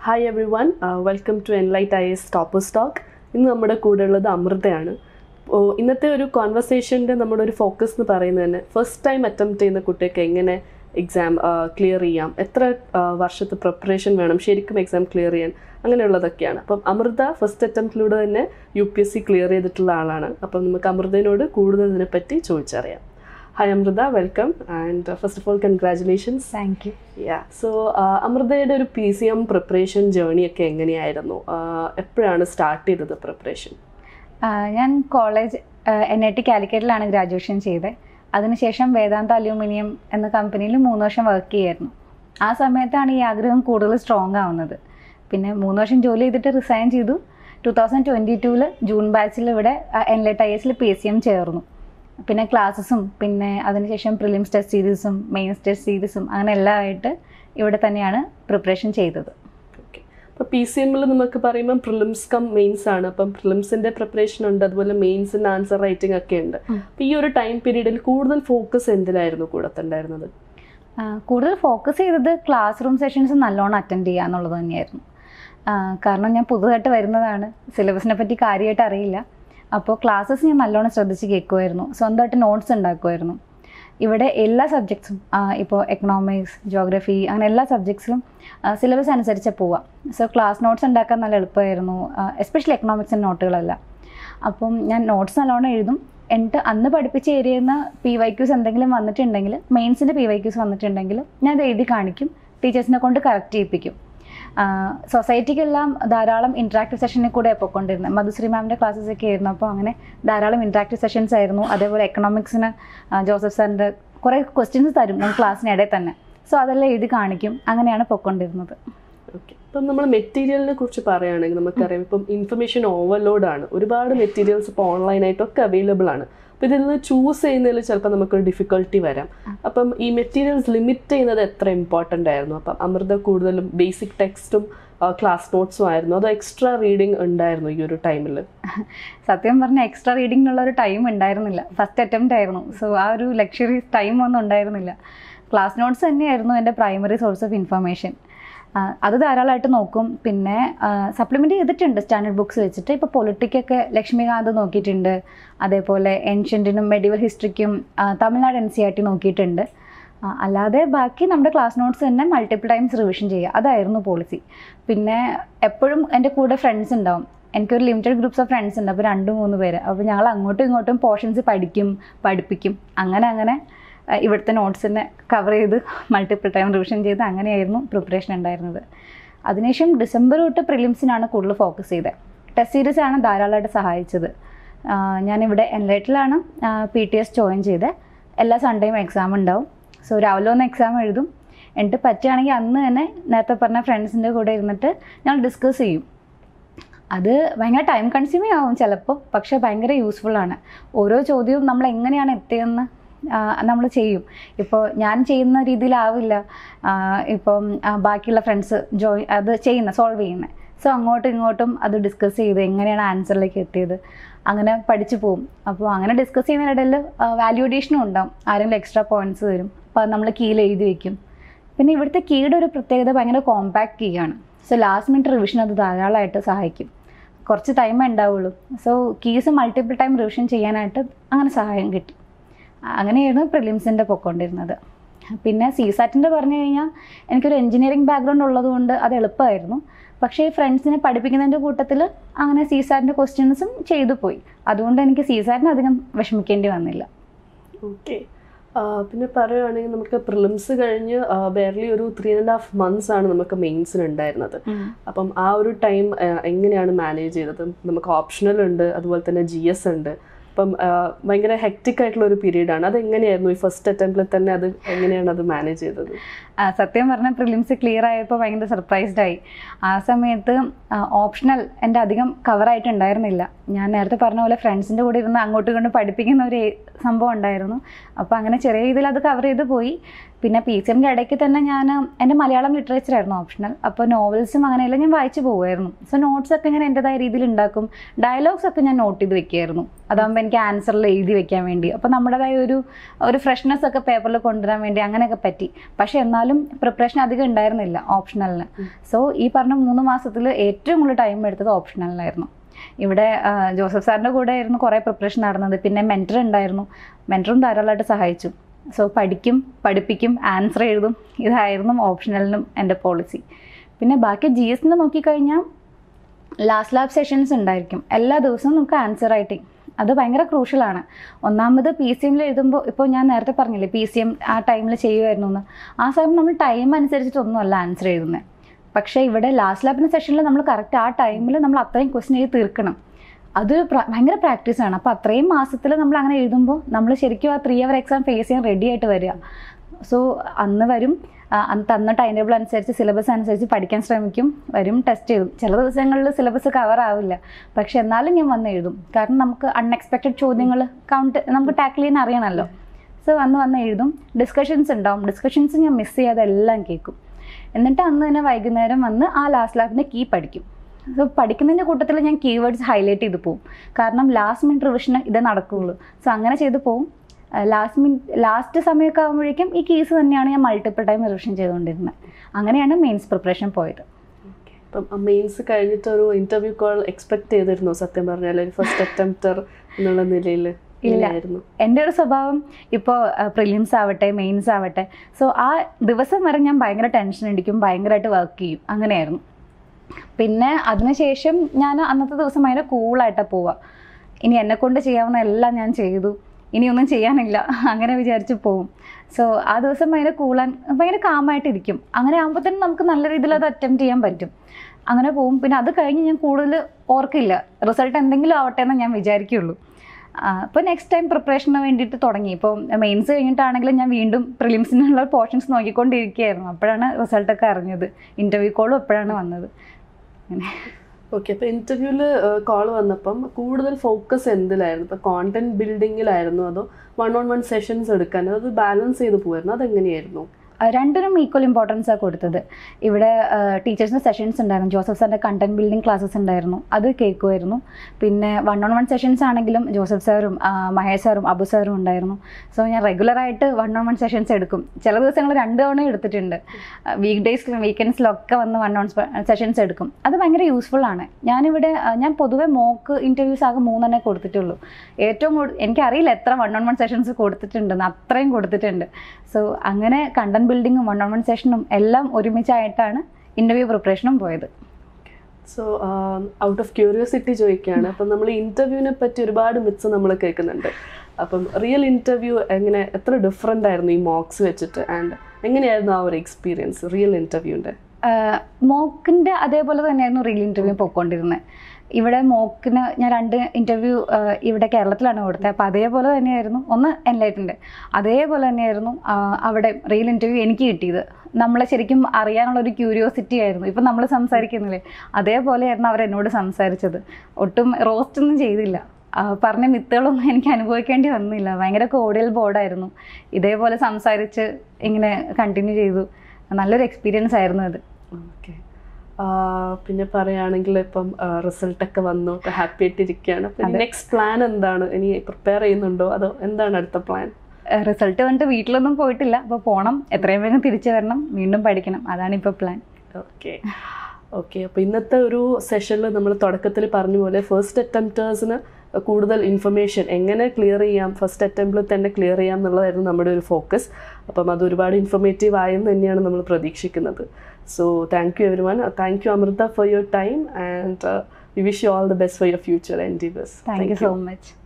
Hi everyone, welcome to Enlight IAS Toppers Talk. ഇന്ന് നമ്മുടെ കൂടെയുള്ളത് അമൃതയാണ്. ഇന്നത്തെ ഒരു കോൺവെർസേഷൻ്റെ നമ്മുടെ ഒരു ഫോക്കസ് എന്ന് പറയുന്നത് തന്നെ ഫസ്റ്റ് ടൈം അറ്റംപ്റ്റ് ചെയ്യുന്ന കുട്ടിക്ക് എങ്ങനെ എക്സാം ക്ലിയർ ചെയ്യാം, എത്ര വർഷത്തെ പ്രിപ്പറേഷൻ വേണം ശരിക്കും എക്സാം ക്ലിയർ ചെയ്യാൻ, അങ്ങനെയുള്ളതൊക്കെയാണ്. അപ്പം അമൃത ഫസ്റ്റ് അറ്റംപ്റ്റിലൂടെ തന്നെ UPSC ക്ലിയർ ചെയ്തിട്ടുള്ള ആളാണ്. അപ്പം നമുക്ക് അമൃതയോട് കൂടുതൽ ഇതിനെപ്പറ്റി ചോദിച്ചറിയാം. Hi Amrita, welcome and first of all congratulations. Thank you. Yeah, so അമൃതയുടെ ഒരു PCM പ്രിപ്പറേഷൻ ജേർണി ഒക്കെ എങ്ങനെയായിരുന്നു, എപ്പോഴാണ് സ്റ്റാർട്ട് ചെയ്തത് പ്രിപ്പറേഷൻ? ഞാൻ കോളേജ് NIT കാലിക്കറ്റിലാണ് ഗ്രാജുവേഷൻ ചെയ്തത്. അതിനുശേഷം വേദാന്ത അലൂമിനിയം എന്ന കമ്പനിയിൽ 3 വർഷം വർക്ക് ചെയ്യായിരുന്നു. ആ സമയത്താണ് ഈ ആഗ്രഹം കൂടുതൽ സ്ട്രോങ് ആവുന്നത്. പിന്നെ 3 വർഷം ജോലി ചെയ്തിട്ട് റിസൈൻ ചെയ്തു. 2022 ജൂൺ ബാച്ചിൽ ഇവിടെ Enlight IAS PCM ചേർന്നു. പിന്നെ ക്ലാസ്സസും പിന്നെ അതിനുശേഷം പ്രിലിംസ് ടെസ്റ്റ് സീരീസും മെയിൻസ് ടെസ്റ്റ് സീരീസും അങ്ങനെ എല്ലാം ആയിട്ട് ഇവിടെ തന്നെയാണ് പ്രിപ്പറേഷൻ ചെയ്തത്. ഓക്കെ, അപ്പോൾ PCMൽ നമുക്ക് പറയുമ്പോൾ പ്രിലിംസ് കം മെയിൻസ് ആണ്. അപ്പം പ്രിലിംസിൻ്റെ പ്രിപ്പറേഷൻ ഉണ്ട്, അതുപോലെ മെയിൻസിൻ്റെ ആൻസർ റൈറ്റിംഗ് ഒക്കെ ഉണ്ട്. അപ്പോൾ ഈ ഒരു ടൈം പീരീഡിൽ കൂടുതൽ ഫോക്കസ് എന്തിലായിരുന്നു കൂടത്തുണ്ടായിരുന്നത്? കൂടുതൽ ഫോക്കസ് ചെയ്തത് ക്ലാസ് റൂം സെഷൻസ് നല്ലോണം അറ്റൻഡ് ചെയ്യുക എന്നുള്ളത് തന്നെയായിരുന്നു. കാരണം ഞാൻ പുതുതായിട്ട് വരുന്നതാണ്, സിലബസിനെ പറ്റി കാര്യമായിട്ട് അറിയില്ല. അപ്പോൾ ക്ലാസ്സസ് ഞാൻ നല്ലോണം ശ്രദ്ധിച്ച് കേൾക്കുമായിരുന്നു, സ്വന്തമായിട്ട് നോട്ട്സ് ഉണ്ടാക്കുമായിരുന്നു. ഇവിടെ എല്ലാ സബ്ജക്ട്സും ഇപ്പോൾ എക്കണോമിക്സ്, ജോഗ്രഫി അങ്ങനെ എല്ലാ സബ്ജക്ട്സിലും സിലബസ് അനുസരിച്ച് പോവാം. സോ ക്ലാസ് നോട്ട്സ് ഉണ്ടാക്കാൻ നല്ല എളുപ്പമായിരുന്നു, എസ്പെഷ്യലി എക്കണോമിക്സിൻ്റെ നോട്ടുകളല്ല. അപ്പം ഞാൻ നോട്ട്സ് നല്ലോണം എഴുതും. എന്നിട്ട് അന്ന് പഠിപ്പിച്ച ഏരിയയിൽ നിന്ന് PYQs എന്തെങ്കിലും വന്നിട്ടുണ്ടെങ്കിൽ, മെയിൻസിൻ്റെ PYQs വന്നിട്ടുണ്ടെങ്കിൽ ഞാൻ അത് എഴുതി കാണിക്കും, ടീച്ചേഴ്സിനെ കൊണ്ട് കറക്റ്റ് ചെയ്യിപ്പിക്കും. സൊസൈറ്റിക്കെല്ലാം ധാരാളം ഇൻട്രാക്റ്റീവ് സെഷനിൽ കൂടെ പോയിക്കൊണ്ടിരുന്നത്. മധുശ്രീ മാമിൻ്റെ ക്ലാസ്സസ് ഒക്കെ ആയിരുന്നു. അപ്പോൾ അങ്ങനെ ധാരാളം ഇൻട്രാക്റ്റീവ് സെഷൻസ് ആയിരുന്നു. അതേപോലെ എക്കണോമിക്സിന് ജോസഫ് സാറിൻ്റെ കുറേ ക്വസ്റ്റ്യൻസ് തരും നമ്മൾ ക്ലാസ്സിനിടയിൽ തന്നെ. സോ അതെല്ലാം എഴുതി കാണിക്കും. അങ്ങനെയാണ് പോയിക്കൊണ്ടിരുന്നത്. ഓക്കെ, ഇപ്പം നമ്മൾ മെറ്റീരിയലിനെ കുറിച്ച് പറയുകയാണെങ്കിൽ നമുക്കറിയാം ഇപ്പം ഇൻഫർമേഷൻ ഓവർലോഡാണ്. ഒരുപാട് മെറ്റീരിയൽസ് ഇപ്പോൾ ഓൺലൈനായിട്ടൊക്കെ അവൈലബിൾ ആണ്. അപ്പോൾ ഇതിൽ നിന്ന് ചൂസ് ചെയ്യുന്നതിൽ ചിലപ്പോൾ നമുക്കൊരു ഡിഫിക്കൽട്ടി വരാം. അപ്പം ഈ മെറ്റീരിയൽസ് ലിമിറ്റ് ചെയ്യുന്നത് എത്ര ഇമ്പോർട്ടൻ്റ് ആയിരുന്നു? അപ്പം അമൃത കൂടുതലും ബേസിക് ടെക്സ്റ്റും ക്ലാസ് നോട്ട്സും ആയിരുന്നു, അതോ എക്സ്ട്രാ റീഡിങ് ഉണ്ടായിരുന്നു ഈ ഒരു ടൈമിൽ? സത്യം പറഞ്ഞാൽ എക്സ്ട്രാ റീഡിങ്ങിനുള്ള ഒരു ടൈം ഉണ്ടായിരുന്നില്ല. ഫസ്റ്റ് അറ്റംപ്റ്റ് ആയിരുന്നു. സോ ആ ഒരു ലക്ഷറി ടൈം ഒന്നും ഉണ്ടായിരുന്നില്ല. ക്ലാസ് നോട്ട്സ് തന്നെയായിരുന്നു എൻ്റെ പ്രൈമറി സോഴ്സ് ഓഫ് ഇൻഫർമേഷൻ. അത് ധാരാളമായിട്ട് നോക്കും. പിന്നെ സപ്ലിമെൻ്റ് ചെയ്തിട്ടുണ്ട് സ്റ്റാൻഡേർഡ് ബുക്സ് വെച്ചിട്ട്. ഇപ്പോൾ പൊളിറ്റിക്കൊക്കെ ലക്ഷ്മികാന്ത് നോക്കിയിട്ടുണ്ട്. അതേപോലെ ഏൻഷ്യൻറ്റിനും മെഡിവൽ ഹിസ്റ്ററിക്കും തമിഴ്നാട് NCERT നോക്കിയിട്ടുണ്ട്. അല്ലാതെ ബാക്കി നമ്മുടെ ക്ലാസ് നോട്ട്സ് തന്നെ മൾട്ടിപ്പിൾ ടൈംസ് റിവിഷൻ ചെയ്യുക, അതായിരുന്നു പോളിസി. പിന്നെ എപ്പോഴും എൻ്റെ കൂടെ ഫ്രണ്ട്സ് ഉണ്ടാവും. എനിക്കൊരു ലിമിറ്റഡ് ഗ്രൂപ്പ്സ് ഓഫ് ഫ്രണ്ട്സ് ഉണ്ട്, അപ്പോൾ 2-3 പേര്. അപ്പോൾ ഞങ്ങൾ അങ്ങോട്ടും ഇങ്ങോട്ടും പോർഷൻസ് പഠിപ്പിക്കും. അങ്ങനെ ഇവിടുത്തെ നോട്ട്സിനെ കവർ ചെയ്ത് മൾട്ടിപ്പിൾ ടൈം റിവിഷൻ ചെയ്ത് അങ്ങനെയായിരുന്നു പ്രിപ്പറേഷൻ ഉണ്ടായിരുന്നത്. അതിനുശേഷം ഡിസംബർ തൊട്ട് പ്രിലിംസിനാണ് കൂടുതൽ ഫോക്കസ് ചെയ്തത്. ടെസ്റ്റ് സീരീസാണ് ധാരാളമായിട്ട് സഹായിച്ചത്. ഞാനിവിടെ Enlightലാണ് PTS ജോയിൻ ചെയ്തത്. എല്ലാ സൺഡേയും എക്സാം ഉണ്ടാവും. സോ രാവിലെ ഒന്ന് എക്സാം എഴുതും. എന്നിട്ട് പറ്റുകയാണെങ്കിൽ അന്ന് തന്നെ നേരത്തെ പറഞ്ഞ ഫ്രണ്ട്സിൻ്റെ കൂടെ ഇരുന്നിട്ട് ഞങ്ങൾ ഡിസ്കസ് ചെയ്യും. അത് ഭയങ്കര ടൈം കൺസ്യൂമിങ് ആവും ചിലപ്പോൾ, പക്ഷേ ഭയങ്കര യൂസ്ഫുള്ളാണ്. ഓരോ ചോദ്യവും നമ്മൾ എങ്ങനെയാണ് എത്തിയതെന്ന് നമ്മൾ ചെയ്യും. ഇപ്പോൾ ഞാൻ ചെയ്യുന്ന രീതിയിലാവില്ല ഇപ്പം ബാക്കിയുള്ള ഫ്രണ്ട്സ് അത് സോൾവ് ചെയ്യുന്നത്. സോ അങ്ങോട്ടും ഇങ്ങോട്ടും അത് ഡിസ്കസ് ചെയ്ത് എങ്ങനെയാണ് ആൻസറിലേക്ക് എത്തിയത് അങ്ങനെ പഠിച്ചു പോകും. അപ്പോൾ അങ്ങനെ ഡിസ്കസ് ചെയ്യുന്നതിനിടയിൽ വാല്യൂഡേഷനും ഉണ്ടാവും. ആരെങ്കിലും എക്സ്ട്രാ പോയിൻറ്റ്സ് തരും, അപ്പോൾ അത് നമ്മൾ കീയിൽ എഴുതി വയ്ക്കും. പിന്നെ ഇവിടുത്തെ കീയുടെ ഒരു പ്രത്യേകത ഭയങ്കര കോമ്പാക്ട് കീയാണ്. സോ ലാസ്റ്റ് മിനിറ്റ് റിവിഷൻ അത് ധാരാളമായിട്ട് സഹായിക്കും. കുറച്ച് ടൈമേ ഉണ്ടാവുള്ളൂ. So keys multiple time revision ചെയ്യാനായിട്ട് അങ്ങനെ സഹായം കിട്ടി. അങ്ങനെയായിരുന്നു പ്രിലിംസിൻ്റെ പൊയ്ക്കൊണ്ടിരുന്നത്. പിന്നെ CSATൻ്റെ പറഞ്ഞു കഴിഞ്ഞാൽ എനിക്കൊരു എൻജിനീയറിംഗ് ബാക്ക്ഗ്രൗണ്ട് ഉള്ളതുകൊണ്ട് അത് എളുപ്പമായിരുന്നു. പക്ഷേ ഫ്രണ്ട്സിനെ പഠിപ്പിക്കുന്നതിൻ്റെ കൂട്ടത്തിൽ അങ്ങനെ CSATൻ്റെ ക്വസ്റ്റ്യൻസും ചെയ്തു പോയി. അതുകൊണ്ട് എനിക്ക് CSATന് അധികം വിഷമിക്കേണ്ടി വന്നില്ല. ഓക്കെ, പിന്നെ പറയുകയാണെങ്കിൽ നമുക്ക് പ്രിലിംസ് കഴിഞ്ഞ് ബെയർലി ഒരു 3.5 months ആണ് നമുക്ക് മെയിൻസിന് ഉണ്ടായിരുന്നത്. അപ്പം ആ ഒരു ടൈം എങ്ങനെയാണ് മാനേജ് ചെയ്തത്? നമുക്ക് ഓപ്ഷണൽ ഉണ്ട്, അതുപോലെ തന്നെ GS ഉണ്ട്. അപ്പം ഭയങ്കര ഹെക്റ്റിക് ആയിട്ടുള്ള ഒരു പീരീഡാണ്. അതെങ്ങനെയായിരുന്നു ഈ ഫസ്റ്റ് അറ്റംപ്റ്റിൽ തന്നെ അത് എങ്ങനെയാണ് അത് മാനേജ് ചെയ്തത്? സത്യം പറഞ്ഞാൽ പ്രിലിംസ് ക്ലിയർ ആയപ്പോൾ ഭയങ്കര സർപ്രൈസ്ഡായി. ആ സമയത്ത് ഓപ്ഷണൽ എൻ്റെ അധികം കവറായിട്ടുണ്ടായിരുന്നില്ല. ഞാൻ നേരത്തെ പറഞ്ഞ പോലെ ഫ്രണ്ട്സിൻ്റെ കൂടെ ഇരുന്ന് അങ്ങോട്ടും ഇങ്ങോട്ടും പഠിപ്പിക്കുന്ന ഒരു സംഭവം ഉണ്ടായിരുന്നു. അപ്പോൾ അങ്ങനെ ചെറിയ രീതിയിൽ അത് കവർ ചെയ്ത് പോയി. പിന്നെ PCMൻ്റെ ഇടയ്ക്ക് തന്നെ ഞാൻ എൻ്റെ മലയാളം ലിറ്ററേച്ചർ ആയിരുന്നു ഓപ്ഷണൽ. അപ്പോൾ നോവൽസും അങ്ങനെയെല്ലാം ഞാൻ വായിച്ചു പോകുമായിരുന്നു. സോ നോട്ട്സൊക്കെ ഞാൻ എൻ്റെതായ രീതിയിൽ ഉണ്ടാക്കും. ഡയലോഗ്സ് ഒക്കെ ഞാൻ നോട്ട് ചെയ്ത് വെക്കുമായിരുന്നു. അതാകുമ്പോൾ എനിക്ക് ആൻസറിൽ എഴുതി വെക്കാൻ വേണ്ടി. അപ്പോൾ നമ്മുടേതായ ഒരു ഫ്രഷ്നെസ് ഒക്കെ പേപ്പറിൽ കൊണ്ടുവരാൻ വേണ്ടി അങ്ങനെയൊക്കെ പറ്റി. പക്ഷെ എന്നാലും പ്രിപ്പറേഷൻ അധികം ഉണ്ടായിരുന്നില്ല ഓപ്ഷണലിന്. സോ ഈ പറഞ്ഞ 3 മാസത്തിൽ ഏറ്റവും കൂടുതൽ ടൈം എടുത്തത് ഓപ്ഷണലിനായിരുന്നു. ഇവിടെ ജോസഫ് സാറിൻ്റെ കൂടെ ആയിരുന്നു കുറേ പ്രിപ്പറേഷൻ നടന്നത്. പിന്നെ മെൻറ്റർ ഉണ്ടായിരുന്നു, മെൻറ്ററും ധാരാളമായിട്ട് സഹായിച്ചു. സോ പഠിപ്പിക്കും, ആൻസർ എഴുതും. ഇതായിരുന്നു ഓപ്ഷണലിനും എൻ്റെ പോളിസി. പിന്നെ ബാക്കി GS നോക്കിക്കഴിഞ്ഞാൽ ലാസ്റ്റ് ലാബ് സെഷൻസ് ഉണ്ടായിരിക്കും എല്ലാ ദിവസവും. നമുക്ക് ആൻസർ റൈറ്റിംഗ് അത് ഭയങ്കര ക്രൂഷ്യലാണ്. ഒന്നാമത് PCM എഴുതുമ്പോൾ, ഇപ്പോൾ ഞാൻ നേരത്തെ പറഞ്ഞില്ലേ PCM ആ ടൈമിൽ ചെയ്യുമായിരുന്നു എന്ന്. ആ സമയം നമ്മൾ ടൈം അനുസരിച്ചിട്ടൊന്നുമല്ല ആൻസർ എഴുതുന്നത്. പക്ഷേ ഇവിടെ ലാസ്റ്റ് ലാബിൻ്റെ സെഷനിൽ നമ്മൾ കറക്റ്റ് ആ ടൈമിൽ നമ്മൾ അത്രയും ക്വസ്റ്റ്യൻ എഴുതി തീർക്കണം. അത് ഭയങ്കര പ്രാക്ടീസാണ്. അപ്പോൾ അത്രയും മാസത്തിൽ നമ്മൾ അങ്ങനെ എഴുതുമ്പോൾ നമ്മൾ ശരിക്കും ആ 3 hour എക്സാം ഫേസ് ചെയ്യാൻ റെഡി ആയിട്ട് വരിക. സോ അന്ന് വരും, തന്ന ടൈം ടേബിൾ അനുസരിച്ച് സിലബസ് അനുസരിച്ച് പഠിക്കാൻ ശ്രമിക്കും, വരും, ടെസ്റ്റ് എഴുതും. ചില ദിവസങ്ങളിൽ സിലബസ് കവർ ആവില്ല, പക്ഷെ എന്നാലും ഞാൻ വന്ന് എഴുതും. കാരണം നമുക്ക് അൺഎക്സ്പെക്റ്റഡ് ചോദ്യങ്ങൾ നമുക്ക് ടാക്കിൾ ചെയ്യാൻ അറിയണമല്ലോ. സോ വന്ന് എഴുതും. ഡിസ്കഷൻസ് ഉണ്ടാവും. ഡിസ്കഷൻസ് ഞാൻ മിസ് ചെയ്യാതെ എല്ലാം കേൾക്കും. എന്നിട്ട് അന്ന് തന്നെ വൈകുന്നേരം വന്ന് ആ ലാസ്റ്റ് ലാബിൻ്റെ കീ പഠിക്കും. സോ പഠിക്കുന്നതിൻ്റെ കൂട്ടത്തിൽ ഞാൻ കീവേഡ്സ് ഹൈലൈറ്റ് ചെയ്ത് പോകും. കാരണം ലാസ്റ്റ് മിനിറ്റ് റിവിഷന് ഇതേ നടക്കുകയുള്ളൂ. സോ അങ്ങനെ ചെയ്ത് പോകും. ലാസ്റ്റ് സമയമൊക്കെ ആകുമ്പോഴേക്കും ഈ കേസ് തന്നെയാണ് ഞാൻ മൾട്ടിപ്പിൾ ടൈം റിവിഷൻ ചെയ്തുകൊണ്ടിരുന്നത്. അങ്ങനെയാണ് മെയിൻസ് പ്രിപ്പറേഷൻ പോയത്. അപ്പം മെയിൻസ് കഴിഞ്ഞിട്ട് ഒരു ഇന്റർവ്യൂ കോൾ എക്സ്പെക്ട് ചെയ്തിരുന്നു സത്യം പറഞ്ഞാൽ, ഫസ്റ്റ് അറ്റംപ്റ്റർ എന്നുള്ള നിലയിൽ? ഇല്ലായിരുന്നു. എൻ്റെ ഒരു സ്വഭാവം ഇപ്പോൾ പ്രിലിംസ് ആവട്ടെ മെയിൻസ് ആവട്ടെ, സോ ആ ദിവസം വരെ ഞാൻ ഭയങ്കര ടെൻഷൻ അടിക്കും, ഭയങ്കരമായിട്ട് വർക്ക് ചെയ്യും, അങ്ങനെയായിരുന്നു. പിന്നെ അതിനുശേഷം ഞാൻ അന്നത്തെ ദിവസം ഭയങ്കര കൂളായിട്ടാണ് പോവുക. ഇനി എന്നെക്കൊണ്ട് ചെയ്യാവുന്ന എല്ലാം ഞാൻ ചെയ്തു, ഇനിയൊന്നും ചെയ്യാനില്ല, അങ്ങനെ വിചാരിച്ച് പോവും. സോ ആ ദിവസം ഭയങ്കര കാമായിട്ടിരിക്കും. അങ്ങനെ ആകുമ്പോൾ തന്നെ നമുക്ക് നല്ല രീതിയിൽ അത് അറ്റംപ്റ്റ് ചെയ്യാൻ പറ്റും. അങ്ങനെ പോവും. പിന്നെ അത് കഴിഞ്ഞ് ഞാൻ കൂടുതൽ ഓർക്കില്ല, റിസൾട്ട് എന്തെങ്കിലും ആവട്ടെ എന്ന് ഞാൻ വിചാരിക്കുള്ളൂ. അപ്പോൾ നെക്സ്റ്റ് ടൈം പ്രിപ്പറേഷന് വേണ്ടിയിട്ട് തുടങ്ങി. ഇപ്പോൾ മെയിൻസ് കഴിഞ്ഞിട്ടാണെങ്കിലും ഞാൻ വീണ്ടും പ്രിലിംസിനുള്ള പോർഷൻസ് നോക്കിക്കൊണ്ടിരിക്കുകയായിരുന്നു. അപ്പോഴാണ് റിസൾട്ടൊക്കെ അറിഞ്ഞത്. ഇൻ്റർവ്യൂ കോളും എപ്പോഴാണ് വന്നത്. അങ്ങനെ ഓക്കെ. അപ്പോൾ ഇൻ്റർവ്യൂവിൽ കോൾ വന്നപ്പം കൂടുതൽ ഫോക്കസ് എന്തിലായിരുന്നു? ഇപ്പോൾ കോണ്ടന്റ് ബിൽഡിങ്ങിലായിരുന്നു അതോ 1-on-1 സെഷൻസ് എടുക്കാൻ? അത് ബാലൻസ് ചെയ്ത് പോയിരുന്നു, അതെങ്ങനെയായിരുന്നു? രണ്ടിനും ഈക്വൽ ഇമ്പോർട്ടൻസ് ആണ് കൊടുത്തത്. ഇവിടെ ടീച്ചേഴ്സിൻ്റെ സെഷൻസ് ഉണ്ടായിരുന്നു, ജോസഫ് സാറിൻ്റെ കണ്ടന്റ് ബിൽഡിംഗ് ക്ലാസ്സസ് ഉണ്ടായിരുന്നു, അത് കേൾക്കുമായിരുന്നു. പിന്നെ 1-on-1 സെഷൻസ് ആണെങ്കിലും ജോസഫ് സാറും മഹേഷ് സാറും അബു സാറും ഉണ്ടായിരുന്നു. സോ ഞാൻ റെഗുലറായിട്ട് 1-on-1 സെഷൻസ് എടുക്കും. ചില ദിവസങ്ങൾ 2 തവണ എടുത്തിട്ടുണ്ട്. വീക്ക് ഡേയ്സിലും വീക്കെൻഡ്സിലൊക്കെ വന്ന് 1-on-1 സെഷൻസ് എടുക്കും. അത് ഭയങ്കര യൂസ്ഫുൾ ആണ്. ഞാൻ പൊതുവെ മോക്ക് ഇൻ്റർവ്യൂസ് ആകെ 3 കൊടുത്തിട്ടുള്ളൂ. ഏറ്റവും എനിക്കറിയില്ല എത്ര 1-on-1 സെഷൻസ് കൊടുത്തിട്ടുണ്ടെന്ന്, അത്രയും കൊടുത്തിട്ടുണ്ട്. സോ അങ്ങനെ കണ്ടന്റ് ബിൽഡിങ്ങും 1-on-1 സെഷനും എല്ലാം ഒരുമിച്ചായിട്ടാണ് ഇൻ്റർവ്യൂ പ്രിപ്പറേഷനും പോയത്. സോ ഔട്ട് ഓഫ് ക്യൂരിയോസിറ്റി ചോദിക്കുകയാണ്, അപ്പം നമ്മൾ ഇൻ്റർവ്യൂവിനെ പറ്റി ഒരുപാട് മിത്സ് നമ്മൾ കേൾക്കുന്നുണ്ട്. അപ്പം റിയൽ ഇൻ്റർവ്യൂ എത്ര ഡിഫറെൻ്റ് ആയിരുന്നു ഈ മോക്സ് വെച്ചിട്ട്? ആൻഡ് എങ്ങനെയായിരുന്നു ആ ഒരു എക്സ്പീരിയൻസ് റിയൽ ഇൻ്റർവ്യൂവിൻ്റെ? മോക്കിൻ്റെ അതേപോലെ തന്നെയായിരുന്നു റിയൽ ഇൻ്റർവ്യൂ പോയിക്കൊണ്ടിരുന്നത്. ഇവിടെ മോക്കിന് ഞാൻ 2 ഇൻ്റർവ്യൂ ഇവിടെ കേരളത്തിലാണ് കൊടുത്തത്. അപ്പോൾ അതേപോലെ തന്നെയായിരുന്നു, ഒന്ന് എൻലൈറ്റൻ്റെ, അതേപോലെ തന്നെയായിരുന്നു അവിടെ റിയൽ ഇൻ്റർവ്യൂ എനിക്ക് കിട്ടിയത്. നമ്മളെ ശരിക്കും അറിയാനുള്ളൊരു ക്യൂരിയോസിറ്റി ആയിരുന്നു. ഇപ്പം നമ്മൾ സംസാരിക്കുന്നില്ലേ, അതേപോലെയായിരുന്നു അവരെന്നോട് സംസാരിച്ചത്. ഒട്ടും റോസ്റ്റൊന്നും ചെയ്തില്ല. പറഞ്ഞ മിത്തുകളൊന്നും എനിക്ക് അനുഭവിക്കേണ്ടി വന്നില്ല. ഭയങ്കര കോഡിയൽ ബോർഡായിരുന്നു. ഇതേപോലെ സംസാരിച്ച് ഇങ്ങനെ കണ്ടിന്യൂ ചെയ്തു. നല്ലൊരു എക്സ്പീരിയൻസ് ആയിരുന്നു അത്. ഓക്കെ. പിന്നെ പറയുകയാണെങ്കിൽ ഇപ്പം റിസൾട്ടൊക്കെ വന്നു, ഹാപ്പി ആയിട്ടിരിക്കുകയാണ്. അപ്പം നെക്സ്റ്റ് പ്ലാൻ എന്താണ്? ഇനി പ്രിപ്പയർ ചെയ്യുന്നുണ്ടോ അതോ എന്താണ് അടുത്ത പ്ലാൻ? റിസൾട്ട് വന്നിട്ട് വീട്ടിലൊന്നും പോയിട്ടില്ല. അപ്പോൾ പോകണം, എത്രയും വേഗം തിരിച്ചു വരണം, വീണ്ടും പഠിക്കണം, അതാണ് ഇപ്പോൾ പ്ലാൻ. ഓക്കെ. അപ്പോൾ ഇന്നത്തെ ഒരു സെഷനിൽ നമ്മൾ തുടക്കത്തിൽ പറഞ്ഞ പോലെ ഫസ്റ്റ് അറ്റംപ്റ്റേഴ്സിന് കൂടുതൽ ഇൻഫർമേഷൻ എങ്ങനെ ക്ലിയർ ചെയ്യാം, ഫസ്റ്റ് അറ്റംപ്റ്റിൽ തന്നെ ക്ലിയർ ചെയ്യാം എന്നുള്ളതായിരുന്നു നമ്മുടെ ഒരു ഫോക്കസ്. അപ്പം അത് ഒരുപാട് ഇൻഫർമേറ്റീവ് ആയെന്ന് തന്നെയാണ് നമ്മൾ പ്രതീക്ഷിക്കുന്നത്. So thank you everyone. Thank you Amrita for your time, and we wish you all the best for your future endeavors. Thank you so much.